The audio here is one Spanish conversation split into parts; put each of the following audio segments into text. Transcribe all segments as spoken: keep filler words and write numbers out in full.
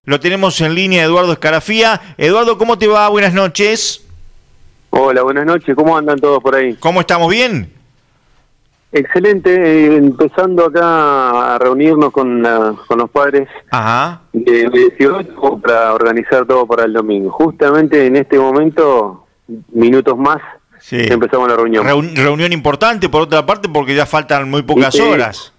Lo tenemos en línea, Eduardo Escarafía. Eduardo, ¿cómo te va? Buenas noches. Hola, buenas noches. ¿Cómo andan todos por ahí? ¿Cómo estamos? ¿Bien? Excelente. Eh, empezando acá a reunirnos con, la, con los padres Ajá. de dieciocho para organizar todo para el domingo. Justamente en este momento, minutos más, Sí. empezamos la reunión. Reun- reunión importante, por otra parte, porque ya faltan muy pocas Sí, sí. horas.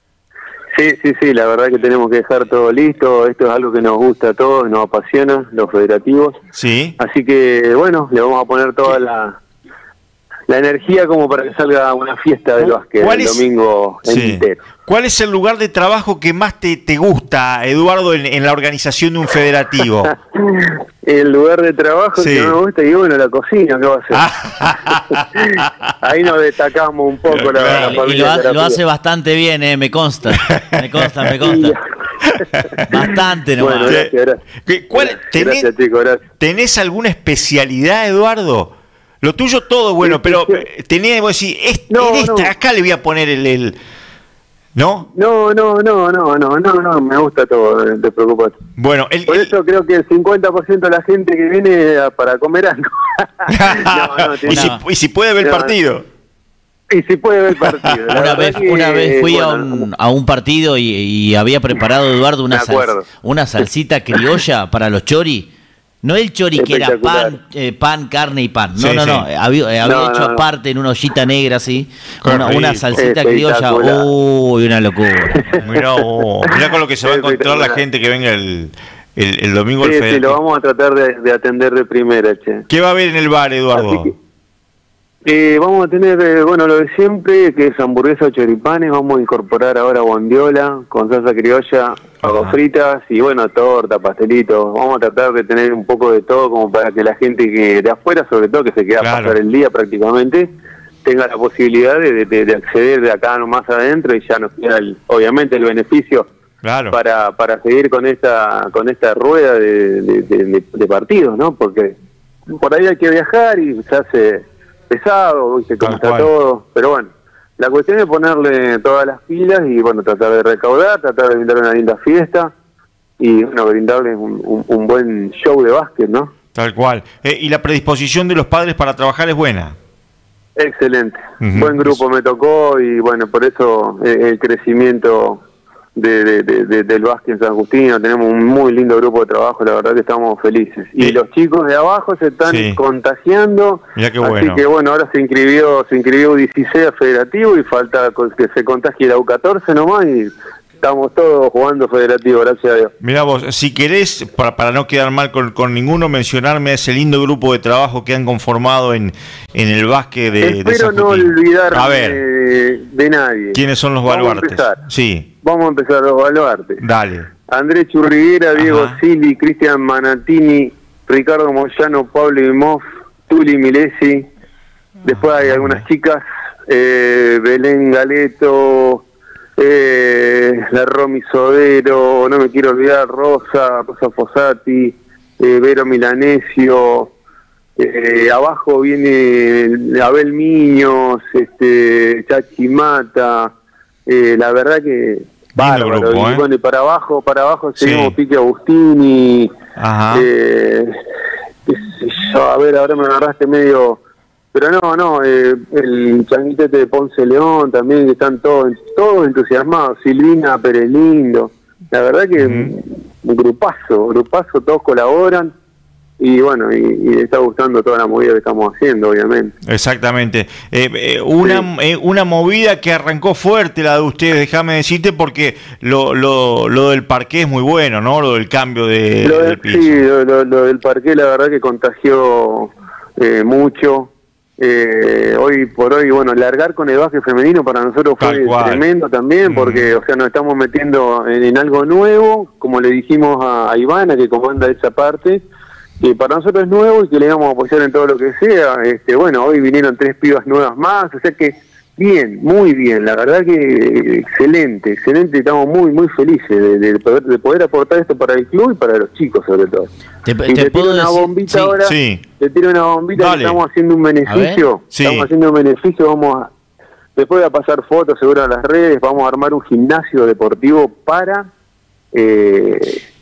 Sí, sí, sí, la verdad que tenemos que dejar todo listo. Esto es algo que nos gusta a todos, nos apasiona, los federativos. Sí. Así que, bueno, le vamos a poner toda la, la energía como para que salga una fiesta del básquet ¿Cuál el es- domingo Sí. entero. ¿Cuál es el lugar de trabajo que más te, te gusta, Eduardo, en, en la organización de un federativo? El lugar de trabajo Sí. que no me gusta, y bueno, la cocina, ¿qué va a ser? Ahí nos destacamos un poco la, Claro. la Y familia lo, ha- lo Carapia. hace bastante bien, eh, me consta. Me consta, me consta. Bastante nomás. Bueno, gracias, gracias. ¿Qué- cuál- tenés- Gracias, chicos, gracias. ¿Tenés alguna especialidad, Eduardo? Lo tuyo todo bueno, Sí, pero sí. eh, tenés, vos decís, est- No, en esta, no. acá le voy a poner el... el- ¿No? No, no, no, no, no, no, no, me gusta todo, no te preocupes. Bueno, el, Por el- eso creo que el cincuenta por ciento de la gente que viene a- para comer algo. no, no, y, tiene- si, y si puede ver el No, partido. Y si puede ver el partido. La Una verdad vez, que, una vez fui bueno, a, un, a un partido y, y había preparado Eduardo una, Me sal- acuerdo. una salsita criolla para los chori. No el chori que era Espectacular. pan, eh, pan, carne y pan. No, Sí, no, sí. no. Había, eh, había No, hecho no, no. aparte en una ollita negra así. Qué Una, una rico. salsita criolla. Espectacular. Uy, una locura. Mirá, oh, mirá con lo que se va a encontrar la gente que venga el, el, el domingo al Sí, sí, federativo. lo vamos a tratar de, de atender de primera, che. ¿Qué va a haber en el bar, Eduardo? Así que, eh, vamos a tener, eh, bueno, lo de siempre, que es hamburguesa o choripanes. Vamos a incorporar ahora bondiola con salsa criolla, papas fritas y, bueno, torta, pastelitos. Vamos a tratar de tener un poco de todo como para que la gente que de afuera, sobre todo, que se queda Claro. a pasar el día prácticamente, tenga la posibilidad de, de, de acceder de acá nomás adentro, y ya nos queda, el, obviamente, el beneficio Claro. para para seguir con esta con esta rueda de, de, de- de partidos, ¿no? Porque por ahí hay que viajar y se hace pesado, ¿viste? Como Tal está cual. todo, pero bueno, la cuestión es ponerle todas las pilas y, bueno, tratar de recaudar, tratar de brindar una linda fiesta y, bueno, brindarles un, un, un buen show de básquet, ¿no? Tal cual. Eh, ¿Y la predisposición de los padres para trabajar es buena? Excelente, Ujú. buen grupo me tocó y, bueno, por eso eh, el crecimiento de, de, de- de- del básquet en San Justino. Tenemos un muy lindo grupo de trabajo, la verdad que estamos felices. Y Sí. los chicos de abajo se están Sí. contagiando. Mirá qué así bueno. que, bueno, ahora se inscribió se inscribió U dieciséis a federativo y falta co- que se contagie la U catorce nomás y estamos todos jugando federativo, gracias a Dios. Mirá vos, si querés, para, para no quedar mal con, con ninguno, mencionarme a ese lindo grupo de trabajo que han conformado en, en el básquet de, de Espero San no Junín. olvidarme A ver, de, de nadie. ¿quiénes son los Vamos a baluartes? empezar. Sí, Vamos a empezar los baluartes. dale. Andrés Churriguera, Diego Ajá. Sili, Cristian Manatini, Ricardo Moyano, Pablo Imhoff, Tuli Milesi. Después hay algunas chicas, eh, Belén Galeto, eh, la Romy Sodero, no me quiero olvidar, Rosa, Rosa Fossati, eh, Vero Milanesio. Eh, abajo viene Abel Miños, este, Chachi Mata. Eh, la verdad que bárbaro. grupo, Y ¿eh? bueno, y para abajo, para abajo Sí. seguimos Pique Agustini. Ajá. Eh, qué sé yo, a ver, ahora me agarraste medio, pero no, no, eh, el changuitete de Ponce León también, que están todos, todos entusiasmados. Silvina Perelindo, la verdad que Ujú. un grupazo, grupazo, todos colaboran. Y bueno, y, y le está gustando toda la movida que estamos haciendo, obviamente. Exactamente. Eh, eh, una, Sí. eh, una movida que arrancó fuerte la de ustedes, déjame decirte, porque lo, lo, lo del parqué es muy bueno, ¿no? Lo del cambio de, Lo, de- del piso. sí, lo, lo- lo del parqué, la verdad que contagió eh, mucho. Eh, hoy por hoy, bueno, largar con el básquet femenino para nosotros Tal fue cual. tremendo también, porque, Mm. o sea, nos estamos metiendo en, en algo nuevo, como le dijimos a, a Ivana, que comanda esa parte, que para nosotros es nuevo y que le vamos a apoyar en todo lo que sea. Este, bueno, hoy vinieron tres pibas nuevas más, o sea que bien, muy bien, la verdad que excelente, excelente, estamos muy, muy felices de, de poder, de poder aportar esto para el club y para los chicos sobre todo. Te, Y te te tiro puedo una decir- bombita sí. ahora, Sí. te tiro una bombita, Dale. que estamos haciendo un beneficio, Sí. estamos haciendo un beneficio, vamos a, después de pasar fotos seguro a las redes, vamos a armar un gimnasio deportivo para eh,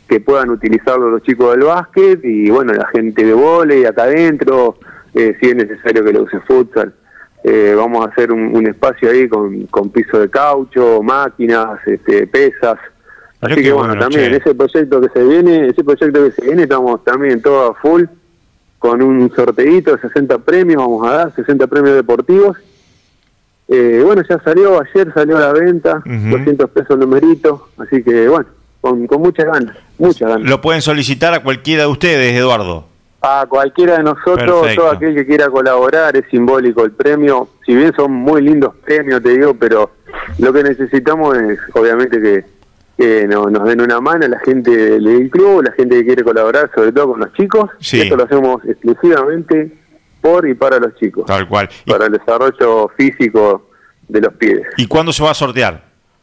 que puedan utilizarlo los chicos del básquet y bueno, la gente de vóley acá adentro, eh, si es necesario que lo use futsal. Eh, vamos a hacer un, un espacio ahí con, con piso de caucho, máquinas, este, pesas. Así que bueno, bueno también che. ese proyecto que se viene, ese proyecto que se viene, estamos también todo a full con un sorteito de sesenta premios, vamos a dar sesenta premios deportivos. Eh, bueno, ya salió, ayer salió a la venta, uh-huh. doscientos pesos el numerito, así que bueno, con, con muchas ganas, muchas ganas. Lo pueden solicitar a cualquiera de ustedes, Eduardo. A cualquiera de nosotros, Perfecto. Todo aquel que quiera colaborar, es simbólico el premio, si bien son muy lindos premios, te digo, pero lo que necesitamos es obviamente que, que no, nos den una mano la gente del club, la gente que quiere colaborar, sobre todo con los chicos. Sí. Esto lo hacemos exclusivamente por y para los chicos. Tal cual. Para el desarrollo físico de los pibes. ¿Y cuándo se va a sortear?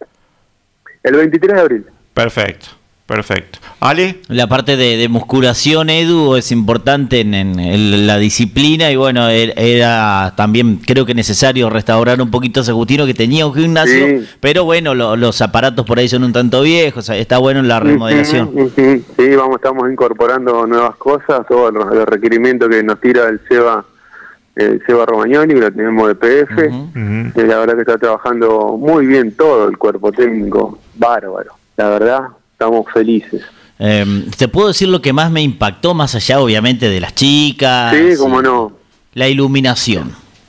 El veintitrés de abril. Perfecto. Perfecto. ¿Ale? La parte de, de musculación, Edu, es importante en, en, en la disciplina y bueno, era, era también creo que necesario restaurar un poquito a San Justino que tenía un gimnasio, sí. pero bueno, lo, los aparatos por ahí son un tanto viejos, o sea, está bueno en la remodelación. Uh-huh, uh-huh. Sí, vamos, estamos incorporando nuevas cosas, todos los, los requerimientos que nos tira el SEBA, el SEBA Romagnoli, que lo tenemos de P F, uh-huh. uh-huh. la verdad que está trabajando muy bien todo el cuerpo técnico, bárbaro, la verdad. Estamos felices. Eh, ¿Te puedo decir lo que más me impactó, más allá obviamente de las chicas? Sí, cómo no. La iluminación.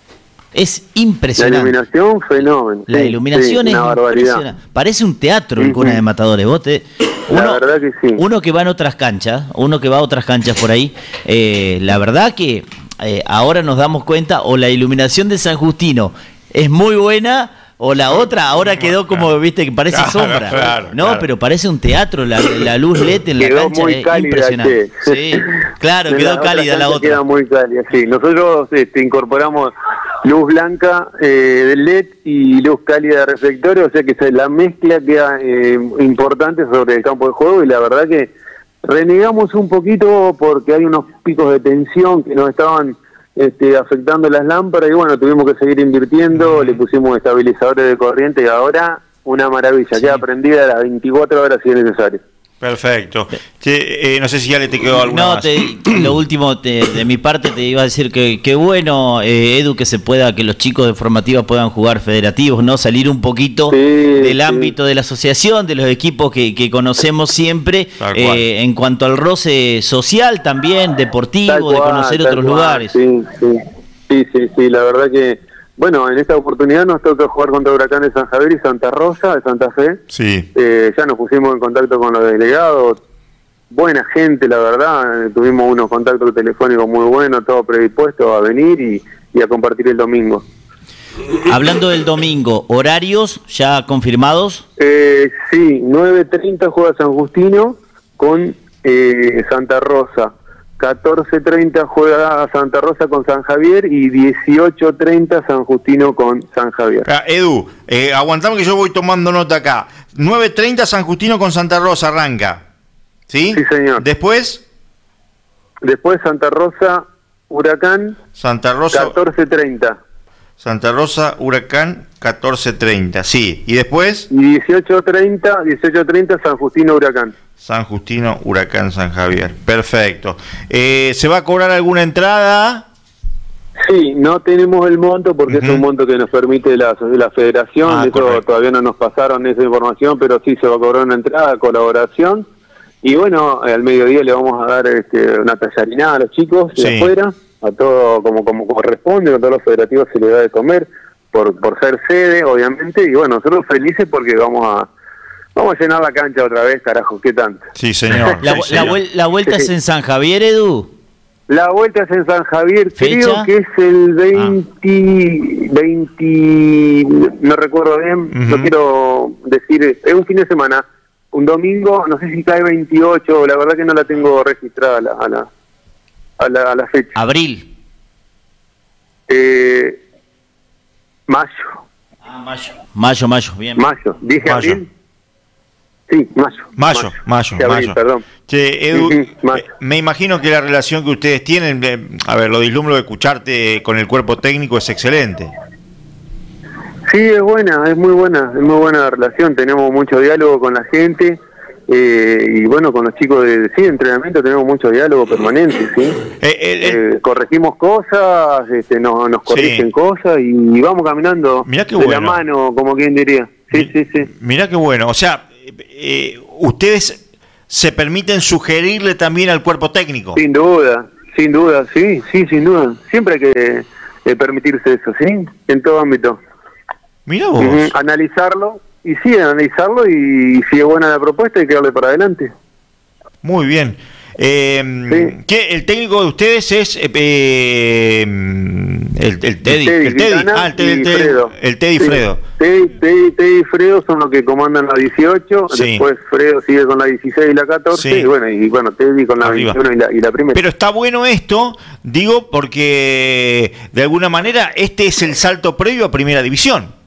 Es impresionante. La iluminación, fenómeno. La sí, iluminación sí, es impresionante. Parece un teatro en Cuna de Matadores. Vos te, uno, la verdad que sí. Uno que va en otras canchas, uno que va a otras canchas por ahí, eh, la verdad que eh, ahora nos damos cuenta, o la iluminación de San Justino es muy buena, o la otra ahora quedó como, claro. viste, que parece claro, sombra. Claro, no, claro. pero parece un teatro, la, la luz L E D en la quedó cancha muy es cálida, impresionante. Sí, claro, de quedó la cálida otra la otra. Queda muy cálida, sí. Nosotros este, incorporamos luz blanca eh, de L E D y luz cálida de reflectores, o sea que la mezcla queda eh, importante sobre el campo de juego y la verdad que renegamos un poquito porque hay unos picos de tensión que nos estaban Este, afectando las lámparas y bueno, tuvimos que seguir invirtiendo, le pusimos estabilizadores de corriente y ahora una maravilla, sí. Queda prendida a las veinticuatro horas si es necesario. Perfecto. Che, eh, no sé si ya le te quedó alguna no, más. Te, lo último te, de mi parte te iba a decir que, que bueno, eh, Edu, que se pueda, que los chicos de formativas puedan jugar federativos, ¿no? Salir un poquito sí, del sí. ámbito de la asociación, de los equipos que, que conocemos siempre, eh, en cuanto al roce social también, deportivo, cual, de conocer otros cual. lugares. Sí, sí, sí, sí, sí, la verdad que bueno, en esta oportunidad nos toca jugar contra Huracán de San Javier y Santa Rosa de Santa Fe. Sí. Eh, ya nos pusimos en contacto con los delegados. Buena gente, la verdad. Tuvimos unos contactos telefónicos muy buenos, todos predispuestos a venir y, y a compartir el domingo. Hablando del domingo, ¿horarios ya confirmados? Eh, sí, nueve treinta juega San Justino con eh, Santa Rosa. catorce treinta juega Santa Rosa con San Javier y dieciocho treinta San Justino con San Javier. Ah, Edu, eh, aguantame que yo voy tomando nota acá. nueve treinta San Justino con Santa Rosa arranca. ¿Sí? Sí, señor. Después. Después Santa Rosa, Huracán. Santa Rosa. catorce treinta. Santa Rosa, Huracán, catorce treinta. Sí. ¿Y después? Y dieciocho treinta, dieciocho treinta San Justino, Huracán. San Justino, Huracán, San Javier. Perfecto. Eh, ¿Se va a cobrar alguna entrada? Sí, no tenemos el monto porque uh-huh. es un monto que nos permite la, la federación. Ah, Eso correcto. Todavía no nos pasaron esa información, pero sí se va a cobrar una entrada, colaboración. Y bueno, al mediodía le vamos a dar este, una tallarinada a los chicos sí. de afuera, a todo como, como corresponde, con todos los federativos se les da de comer, por, por ser sede, obviamente. Y bueno, nosotros felices porque vamos a Vamos a llenar la cancha otra vez, carajo, ¿qué tanto? Sí, señor. ¿La, sí, la, señor. vuel, ¿La vuelta sí. es en San Javier, Edu? La vuelta es en San Javier, ¿fecha? Creo que es el veinte, ah. veinte, no recuerdo bien, uh-huh. no quiero decir, es un fin de semana, un domingo, no sé si cae veintiocho, la verdad que no la tengo registrada a la, a la, a la, a la fecha. ¿Abril? Eh, mayo. Ah, mayo. Mayo, mayo, bien. Mayo, dije mayo. abril. Sí, mayo. Mayo, mayo, mayo. Abril, mayo. Perdón. Che, Edu, sí, sí, eh, me imagino que la relación que ustedes tienen, eh, a ver, lo vislumbro de escucharte con el cuerpo técnico es excelente. Sí, es buena, es muy buena, es muy buena la relación, tenemos mucho diálogo con la gente, Eh, y bueno, con los chicos de sí, entrenamiento tenemos mucho diálogo permanente, ¿sí? Eh, eh, eh. corregimos cosas, este, no, nos corrigen sí. cosas y, y vamos caminando de bueno. la mano, como quien diría. Sí, sí, sí. Mirá qué bueno. O sea, eh, ustedes se permiten sugerirle también al cuerpo técnico. Sin duda, sin duda, sí, sí, sin duda. Siempre hay que eh, permitirse eso, ¿sí? En todo ámbito. Mirá vos. Uh-huh. Analizarlo. Y sí, analizarlo y si es buena la propuesta hay que darle para adelante. Muy bien. Eh, sí. ¿qué, ¿El técnico de ustedes es eh, eh, el, el Teddy? El Teddy, el Teddy. Ah, el Teddy, el Teddy, Fredo. El Teddy sí. Fredo. Teddy, Teddy, Teddy y Fredo son los que comandan la dieciocho, sí. después Fredo sigue con la dieciséis y la catorce, sí. y bueno, y bueno, Teddy con la Arriba. veintiuno y la, y la primera. Pero está bueno esto, digo, porque de alguna manera este es el salto previo a Primera División.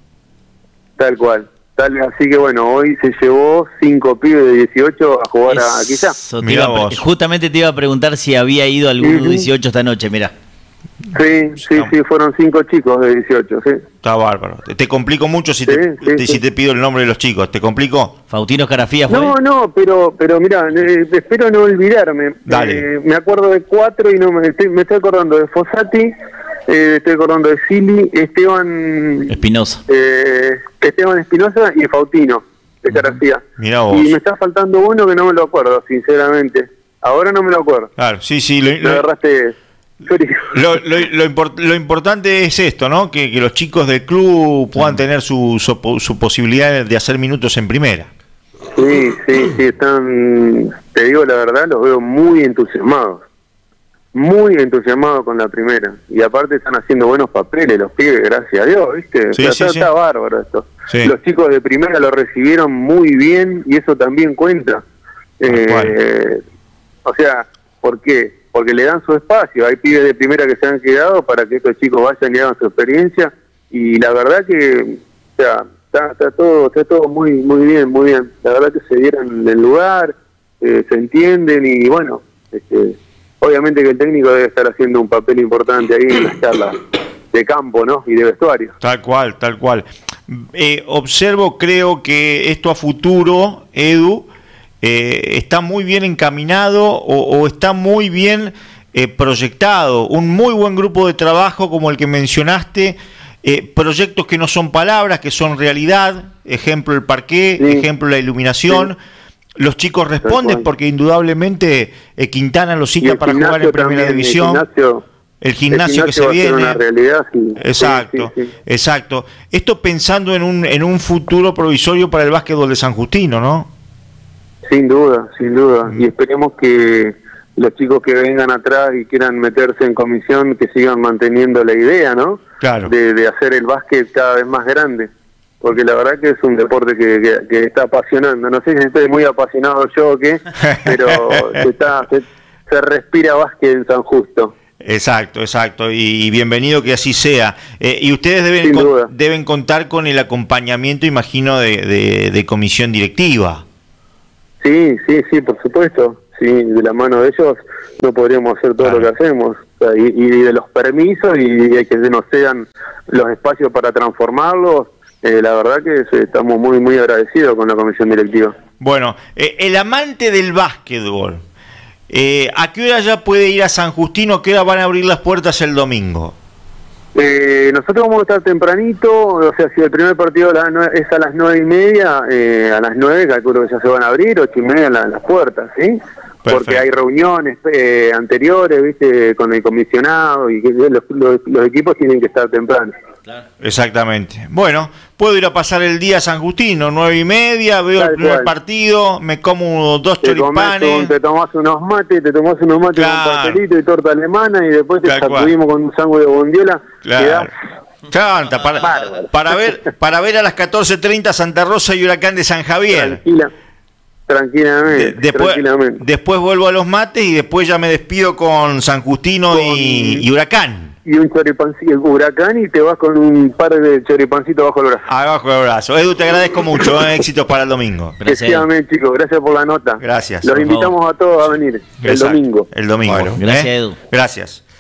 Tal cual. Tal, así que bueno, hoy se llevó cinco pibes de dieciocho a jugar es, a quizá. Te a, justamente te iba a preguntar si había ido algún uh-huh. dieciocho esta noche, mirá. Sí, sí, no. sí, fueron cinco chicos de dieciocho, sí. Está bárbaro. Te complico mucho si, sí, te, sí, te, sí. si te pido el nombre de los chicos. ¿Te complico? Faustino Scarafía fue. No, no, pero pero mira, eh, espero no olvidarme. Dale. Eh, me acuerdo de cuatro y no me estoy, me estoy acordando de Fossati, eh, estoy acordando de Sili, Esteban Espinosa. Eh, Esteban Espinosa y Faustino Scarafía. Mirá vos. Y me está faltando uno que no me lo acuerdo, sinceramente. Ahora no me lo acuerdo. Claro, sí, sí. Lo, me agarraste... Lo, lo, lo, import, lo importante es esto, ¿no? Que, que los chicos del club puedan tener su, su, su posibilidad de hacer minutos en primera. Sí, sí, sí, están, te digo la verdad, los veo muy entusiasmados, muy entusiasmados con la primera. Y aparte están haciendo buenos papeles los pibes, gracias a Dios, ¿viste? Sí, o sea, sí, está, sí. está bárbaro esto. Sí. Los chicos de primera lo recibieron muy bien y eso también cuenta. Eh, o sea, ¿por qué? Porque le dan su espacio, hay pibes de primera que se han quedado para que estos chicos vayan y hagan su experiencia, y la verdad que, o sea, está, está todo está todo muy muy bien, muy bien, la verdad que se dieron el lugar, eh, se entienden, y bueno, este, obviamente que el técnico debe estar haciendo un papel importante ahí en las charlas de campo, ¿no? Y de vestuario. Tal cual, tal cual. Eh, observo, creo que esto a futuro, Edu, Eh, está muy bien encaminado o, o está muy bien eh, proyectado, un muy buen grupo de trabajo como el que mencionaste, eh, proyectos que no son palabras, que son realidad, ejemplo el parqué, sí. ejemplo la iluminación, sí. los chicos responden porque indudablemente eh, Quintana los cita para jugar en Primera también, División. El gimnasio, el gimnasio, el gimnasio que se viene, una realidad, sí. exacto, sí, sí, sí. exacto. Esto pensando en un en un futuro provisorio para el básquetbol de San Justino, ¿no? Sin duda, sin duda. Y esperemos que los chicos que vengan atrás y quieran meterse en comisión, que sigan manteniendo la idea, ¿no? Claro. De, de hacer el básquet cada vez más grande. Porque la verdad que es un deporte que, que, que está apasionando. No sé si estoy muy apasionado yo o qué, pero se, está, se, se respira básquet en San Justo. Exacto, exacto, y, y bienvenido que así sea. Eh, y ustedes deben, con, deben contar con el acompañamiento, imagino, de, de, de comisión directiva. Sí, sí, sí, por supuesto. Sí, de la mano de ellos no podríamos hacer todo claro. lo que hacemos. O sea, y, y de los permisos y, y que nos sean los espacios para transformarlos. Eh, la verdad que estamos muy, muy agradecidos con la comisión directiva. Bueno, eh, el amante del básquetbol, eh, ¿a qué hora ya puede ir a San Justino? ¿A qué hora van a abrir las puertas el domingo? Eh, nosotros vamos a estar tempranito, o sea, si el primer partido es a las nueve y media, eh, a las nueve calculo que ya se van a abrir, ocho y media la, las puertas, ¿sí? Perfecto. Porque hay reuniones eh, anteriores, ¿viste? Con el comisionado y que los, los, los equipos tienen que estar temprano. Claro. Exactamente. Bueno, puedo ir a pasar el día a San Justino, nueve y media, veo Tal el primer cual. partido, me como dos te choripanes. Un, te tomás unos mates, te tomás unos mates claro. con pastelito y torta alemana y después te Tal sacudimos cual. con un sándwich de bondiola. Claro. Chanta, para, para ver para ver a las catorce treinta Santa Rosa y Huracán de San Javier. Tranquila. Tranquilamente, de, después, tranquilamente. Después vuelvo a los mates y después ya me despido con San Justino con, y, y Huracán. Y un choripancito, Huracán, y te vas con un par de choripancitos bajo el brazo. Abajo el brazo. Edu, te agradezco mucho. ¿eh? Éxitos para el domingo. Gracias, chicos. Gracias por la nota. Gracias. Los invitamos favor. a todos a venir Exacto. el domingo. El domingo. Bueno, gracias, ¿eh? Edu. Gracias.